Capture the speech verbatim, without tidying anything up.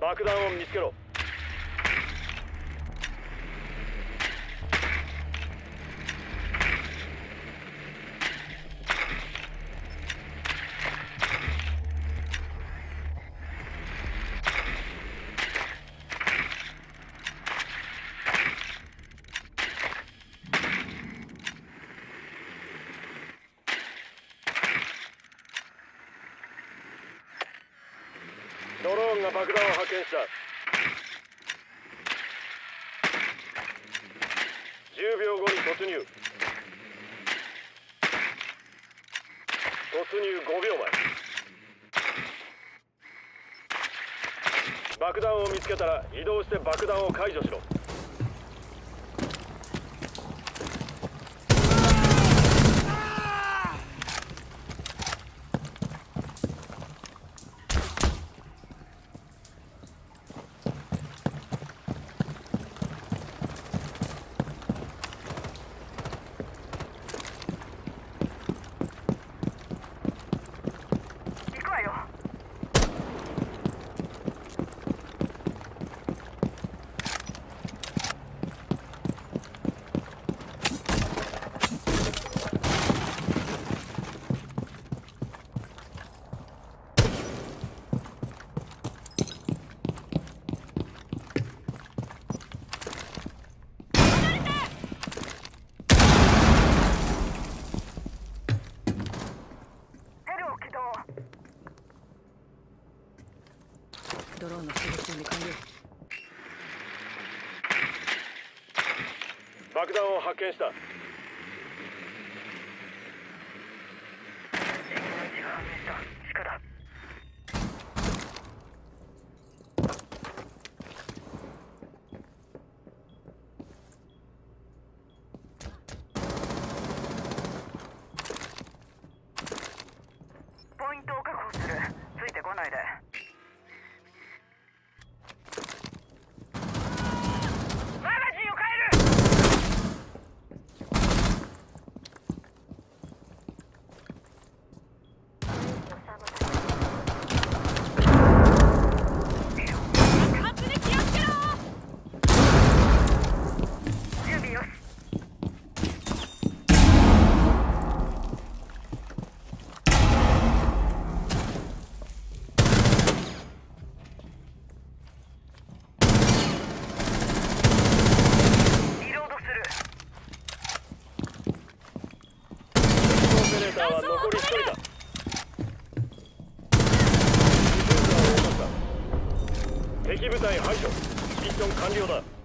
爆弾を見つけろ。ドローンが爆弾を発見した。じゅうびょうごに突入。突入ごびょうまえ。爆弾を見つけたら移動して爆弾を解除しろ。 ドローンの出力準備完了。 爆弾を発見した。 敵の位置が判明した。地下だ。ポイントを確保する。ついてこないで。 オペレーターは残りひとりだ。敵部隊排除。ミッション完了だ。